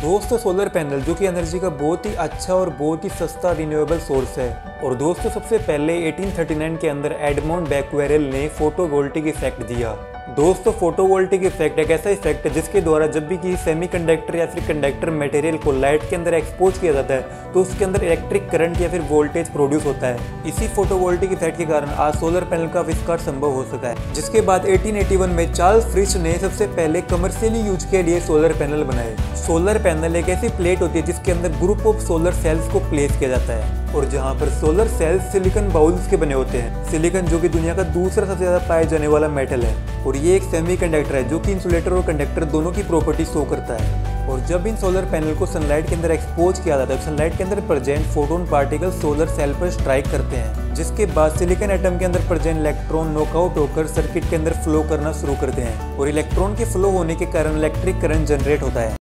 दोस्तों solar panel जो कि एनर्जी का बहुत ही अच्छा और बहुत ही सस्ता रिन्यूएबल सोर्स है। और दोस्तों सबसे पहले 1839 के अंदर एडमंड बैक्वेरेल ने फोटोवोल्टिक इफेक्ट दिया। दोस्तों फोटोवोल्टिक इफेक्ट एक ऐसा इफेक्ट है जिसके द्वारा जब भी किसी सेमीकंडक्टर या फिर कंडक्टर मटेरियल को लाइट के अंदर एक्सपोज किया जाता है तो उसके अंदर इलेक्ट्रिक करंट या फिर वोल्टेज प्रोड्यूस होता है। इसी फोटोवोल्टिक इफेक्ट के कारण आज सोलर पैनल का आविष्कार संभव हो सका है, जिसके बाद 1881 में चार्ल्स फ्रिश ने सबसे पहले कमर्शियली यूज के लिए सोलर पैनल बनाए। सोलर पैनल एक ऐसी प्लेट होती है जिसके अंदर ग्रुप ऑफ सोलर सेल्स को प्लेस किया जाता है और जहां पर सोलर सेल्स सिलिकॉन बाउल्स के बने होते हैं। सिलिकॉन जो कि दुनिया का दूसरा सबसे ज्यादा पाया जाने वाला मेटल है और ये एक सेमीकंडक्टर है जो कि इंसुलेटर और कंडक्टर दोनों की प्रॉपर्टी शो करता है। और जब इन सोलर पैनल को सनलाइट के अंदर एक्सपोज किया जाता है, सनलाइट के अंदर present photon particle solar cell पर स्ट्राइक करते हैं, जिसके बाद सिलिकॉन एटम के अंदर प्रेजेंट इलेक्ट्रॉन नॉकआउट होकर सर्किट के अंदर फ्लो करना शुरू करते हैं और इलेक्ट्रॉन के फ्लो होने के कारण इलेक्ट्रिक करंट जनरेट होता है।